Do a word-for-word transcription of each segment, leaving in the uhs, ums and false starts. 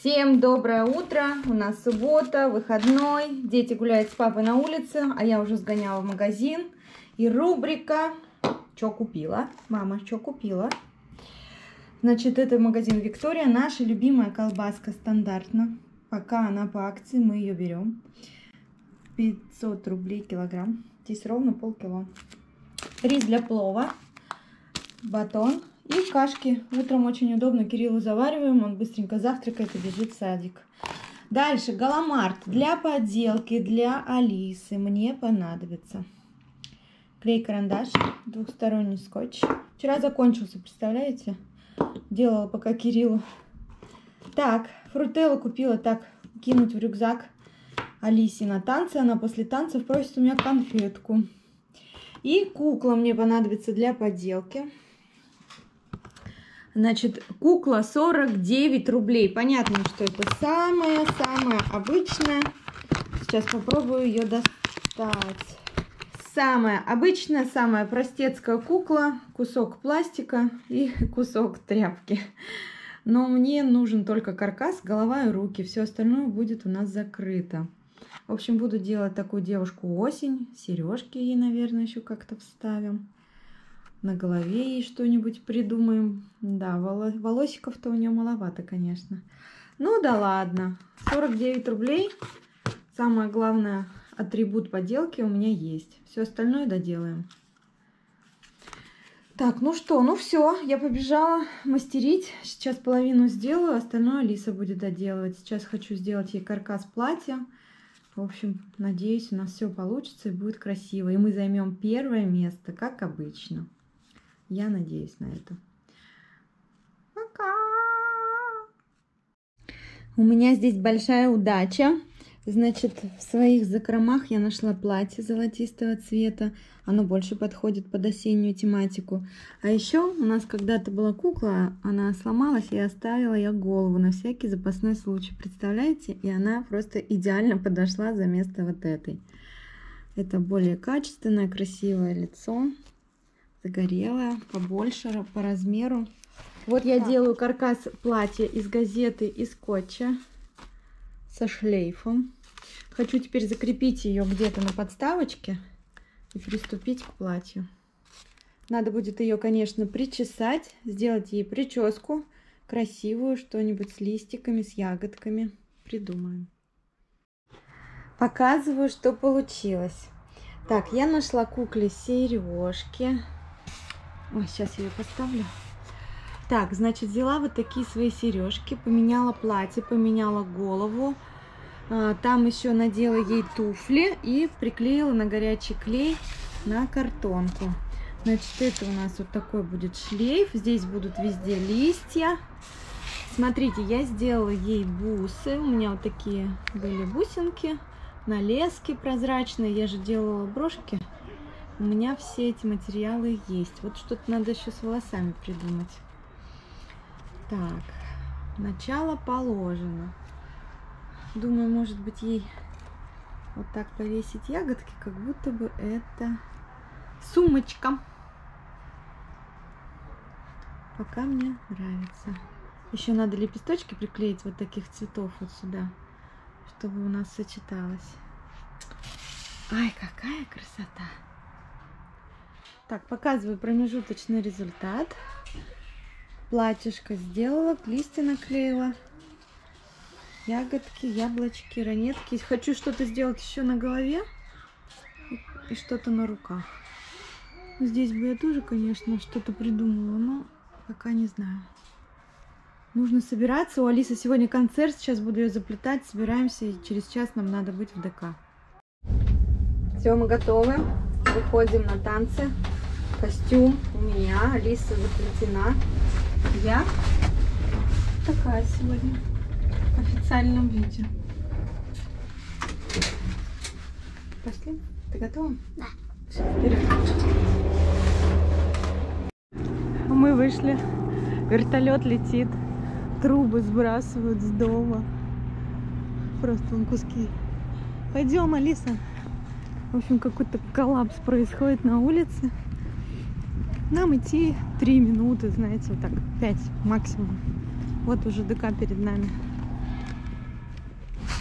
Всем доброе утро, у нас суббота, выходной, дети гуляют с папой на улице, а я уже сгоняла в магазин. И рубрика «Чё купила?» Мама, что купила? Значит, это магазин Виктория, наша любимая колбаска стандартно. Пока она по акции, мы ее берем. пятьсот рублей килограмм, здесь ровно полкило. Рис для плова, батон. И кашки. Утром очень удобно Кириллу завариваем, он быстренько завтракает и бежит в садик. Дальше галамарт для поделки, для Алисы мне понадобится. Клей-карандаш, двухсторонний скотч. Вчера закончился, представляете? Делала пока Кириллу. Так, фрутеллу купила так, кинуть в рюкзак Алисе на танцы. Она после танцев просит у меня конфетку. И кукла мне понадобится для поделки. Значит, кукла сорок девять рублей. Понятно, что это самая-самая обычная. Сейчас попробую ее достать. Самая обычная, самая простецкая кукла. Кусок пластика и кусок тряпки. Но мне нужен только каркас, голова и руки. Все остальное будет у нас закрыто. В общем, буду делать такую девушку осень. Сережки ей, наверное, еще как-то вставим. На голове ей что-нибудь придумаем. Да, волосиков-то у нее маловато, конечно. Ну да ладно. сорок девять рублей. Самое главное, атрибут поделки у меня есть. Все остальное доделаем. Так, ну что, ну все. Я побежала мастерить. Сейчас половину сделаю, остальное Алиса будет доделывать. Сейчас хочу сделать ей каркас платья. В общем, надеюсь, у нас все получится и будет красиво. И мы займем первое место, как обычно. Я надеюсь на это. Пока! У меня здесь большая удача. Значит, в своих закромах я нашла платье золотистого цвета. Оно больше подходит под осеннюю тематику. А еще у нас когда-то была кукла, она сломалась, и оставила я голову на всякий запасной случай. Представляете? И она просто идеально подошла за место вот этой. Это более качественное, красивое лицо. Загорелая, побольше по размеру. Вот я так делаю каркас платья из газеты и скотча со шлейфом. Хочу теперь закрепить ее где-то на подставочке и приступить к платью. Надо будет ее, конечно, причесать, сделать ей прическу красивую, что-нибудь с листиками, с ягодками. Придумаем. Показываю, что получилось. Так, я нашла кукле сережки. Ой, сейчас я ее поставлю. Так, значит, взяла вот такие свои сережки, поменяла платье, поменяла голову. А, там еще надела ей туфли и приклеила на горячий клей на картонку. Значит, это у нас вот такой будет шлейф. Здесь будут везде листья. Смотрите, я сделала ей бусы. У меня вот такие были бусинки, налезки прозрачные. Я же делала брошки. У меня все эти материалы есть. Вот что-то надо еще с волосами придумать. Так, начало положено. Думаю, может быть, ей вот так повесить ягодки, как будто бы это сумочка. Пока мне нравится. Еще надо лепесточки приклеить вот таких цветов вот сюда, чтобы у нас сочеталось. Ай, какая красота! Так, показываю промежуточный результат. Платьишко сделала, листья наклеила. Ягодки, яблочки, ранетки. Хочу что-то сделать еще на голове и, и что-то на руках. Здесь бы я тоже, конечно, что-то придумала, но пока не знаю. Нужно собираться. У Алисы сегодня концерт, сейчас буду ее заплетать. Собираемся, и через час нам надо быть в ДК. Все, мы готовы. Выходим на танцы. Костюм у меня, Алиса заплетена. Я такая сегодня в официальном виде. Пошли? Ты готова? Да. Все, вперед. Мы вышли. Вертолет летит. Трубы сбрасывают с дома. Просто вон куски. Пойдем, Алиса. В общем, какой-то коллапс происходит на улице. Нам идти три минуты, знаете, вот так, пять максимум. Вот уже ДК перед нами.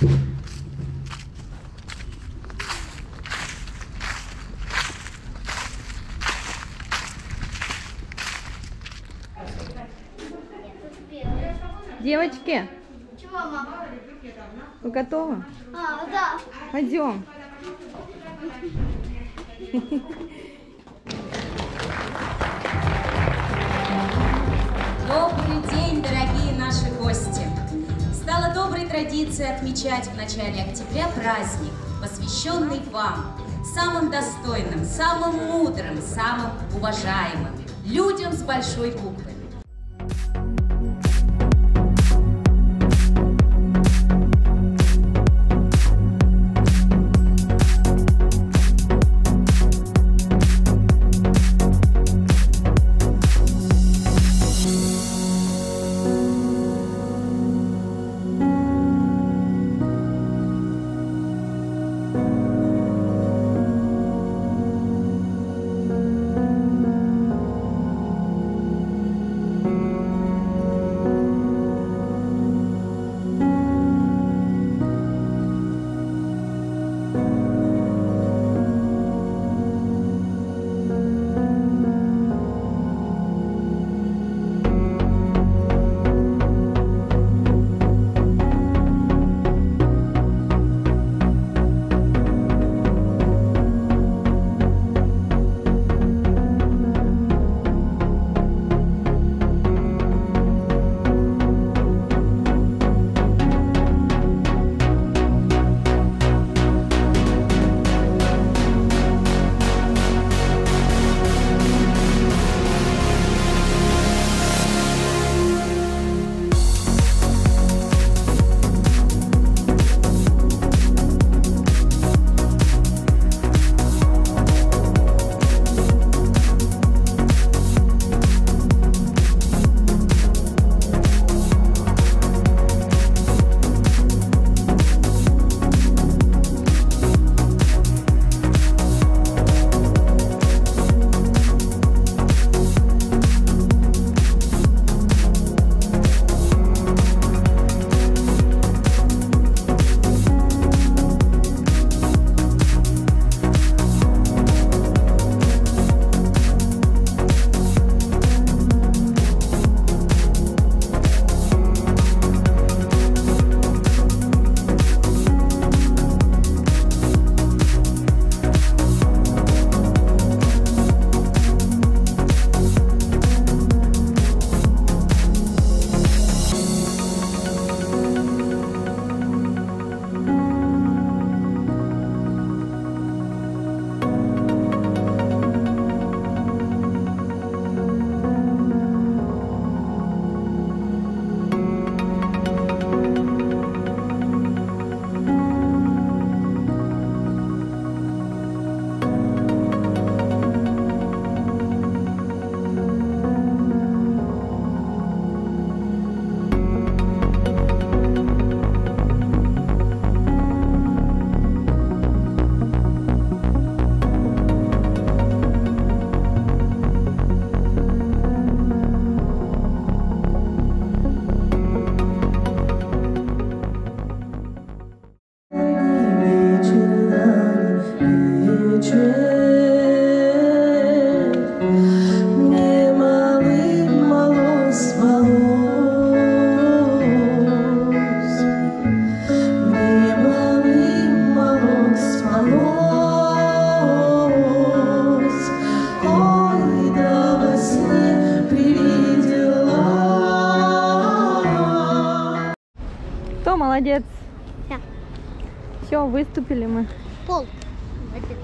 Девочки, Чего, мама? вы готовы? А, да. Пойдем. Добрый день, дорогие наши гости! Стало доброй традицией отмечать в начале октября праздник, посвященный вам, самым достойным, самым мудрым, самым уважаемым, людям с большой буквы. Кто молодец? Я. Все, выступили мы. Пол. Молодец.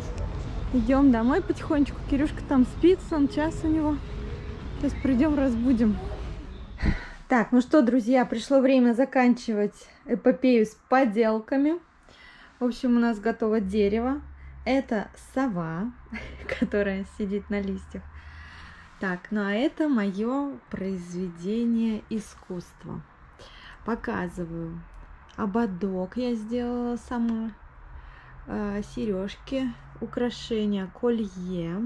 Идем домой потихонечку. Кирюшка там спит, сон час у него. Сейчас придем, разбудим. Так, ну что, друзья, пришло время заканчивать эпопею с поделками. В общем, у нас готово дерево. Это сова, которая сидит на листьях. Так, ну а это мое произведение искусства. Показываю. Ободок я сделала сама. Э, сережки, украшения, колье,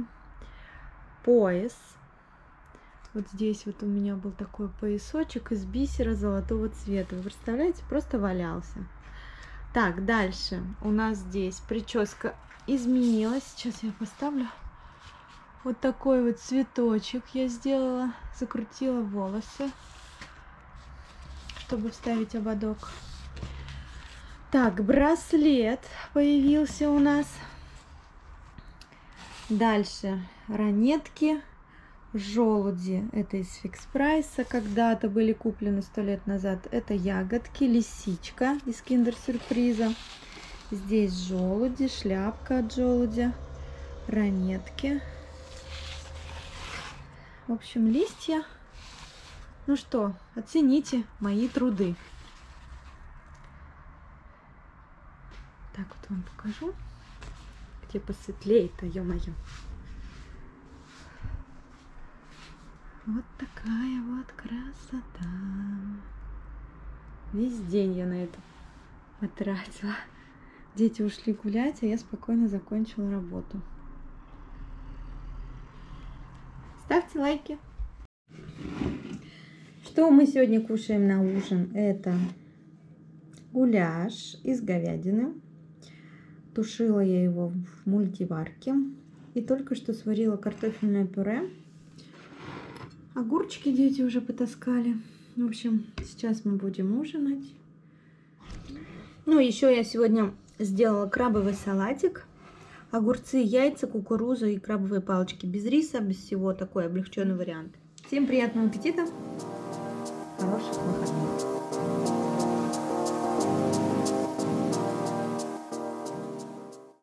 пояс. Вот здесь вот у меня был такой поясочек из бисера золотого цвета. Вы представляете? Просто валялся. Так, дальше у нас здесь прическа изменилась. Сейчас я поставлю. Вот такой вот цветочек я сделала. Закрутила волосы, чтобы вставить ободок. Так, браслет появился у нас. Дальше ранетки, желуди. Это из Фикс Прайса. Когда-то были куплены сто лет назад. Это ягодки, лисичка из Киндер Сюрприза. Здесь желуди, шляпка от желудя, ранетки. В общем, листья. Ну что, оцените мои труды. Так вот вам покажу, где посветлее-то, ё-моё. Вот такая вот красота. Весь день я на это потратила. Дети ушли гулять, а я спокойно закончила работу. Ставьте лайки. Что мы сегодня кушаем на ужин? Это гуляш из говядины. Тушила я его в мультиварке. И только что сварила картофельное пюре. Огурчики дети уже потаскали. В общем, сейчас мы будем ужинать. Ну, еще я сегодня сделала крабовый салатик. Огурцы, яйца, кукурузу и крабовые палочки. Без риса, без всего. Такой облегченный вариант. Всем приятного аппетита. Хороших выходных.